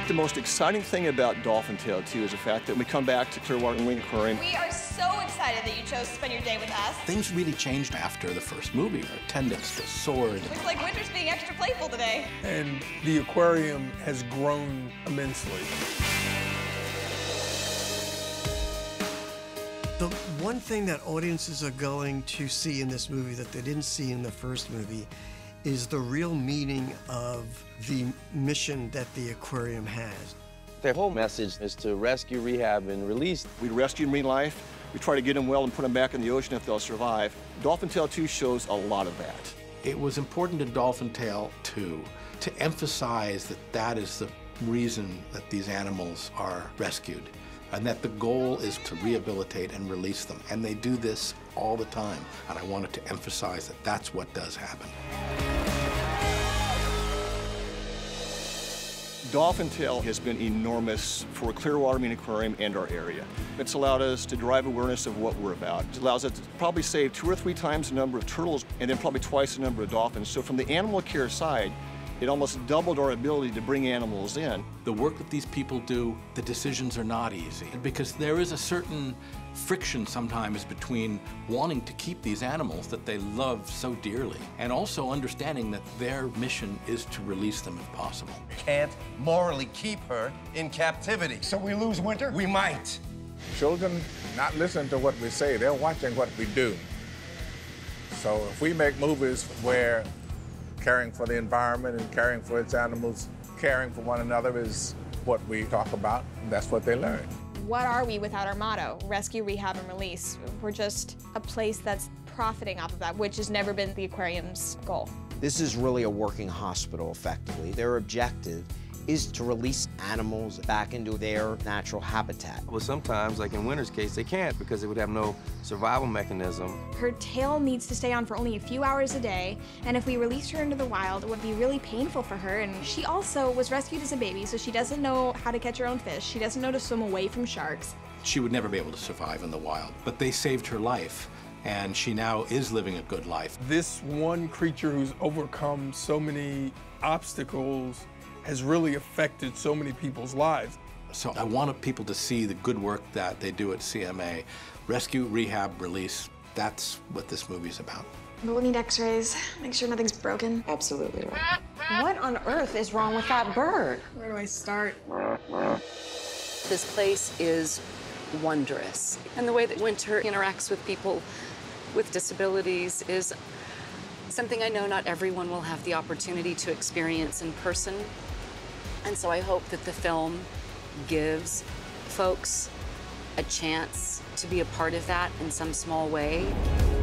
The most exciting thing about Dolphin Tale 2 is the fact that we come back to Clearwater Marine Aquarium. We are so excited that you chose to spend your day with us. Things really changed after the first movie. Our attendance was soared. Looks like Winter's being extra playful today. And the aquarium has grown immensely. The one thing that audiences are going to see in this movie that they didn't see in the first movie is the real meaning of the mission that the aquarium has. Their whole message is to rescue, rehab, and release. We rescue marine life, we try to get them well and put them back in the ocean if they'll survive. Dolphin Tale 2 shows a lot of that. It was important in Dolphin Tale 2 to emphasize that that is the reason that these animals are rescued, and that the goal is to rehabilitate and release them. And they do this all the time, and I wanted to emphasize that that's what does happen. Dolphin Tale has been enormous for Clearwater Marine Aquarium and our area. It's allowed us to drive awareness of what we're about. It allows us to probably save 2 or 3 times the number of turtles and then probably twice the number of dolphins. So from the animal care side, it almost doubled our ability to bring animals in. The work that these people do, the decisions are not easy, because there is a certain friction sometimes between wanting to keep these animals that they love so dearly and also understanding that their mission is to release them if possible. Can't morally keep her in captivity. So we lose Winter? We might. Children not listen to what we say, they're watching what we do. So if we make movies where caring for the environment and caring for its animals, caring for one another is what we talk about, that's what they learn. What are we without our motto? Rescue, rehab, and release. We're just a place that's profiting off of that, which has never been the aquarium's goal. This is really a working hospital, effectively. Their objective is to release animals back into their natural habitat. Well, sometimes, like in Winter's case, they can't because they would have no survival mechanism. Her tail needs to stay on for only a few hours a day, and if we released her into the wild, it would be really painful for her. And she also was rescued as a baby, so she doesn't know how to catch her own fish. She doesn't know to swim away from sharks. She would never be able to survive in the wild, but they saved her life, and she now is living a good life. This one creature who's overcome so many obstacles has really affected so many people's lives. So I wanted people to see the good work that they do at CMA. Rescue, rehab, release, that's what this movie's about. We'll need x-rays, make sure nothing's broken. Absolutely right. What on earth is wrong with that bird? Where do I start? This place is wondrous. And the way that Winter interacts with people with disabilities is something I know not everyone will have the opportunity to experience in person. And so I hope that the film gives folks a chance to be a part of that in some small way.